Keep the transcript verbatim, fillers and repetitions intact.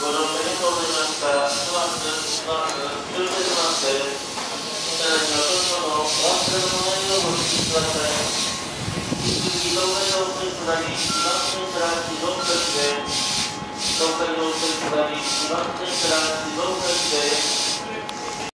ご乗車にとめました。スマス、スマス、終点スマスです。車内にはお乗り物、お忘れ物ないようご注意ください。引き続き、東海道線下り、にばん線から静岡駅です。東海道線下り、にばん線から静岡駅です。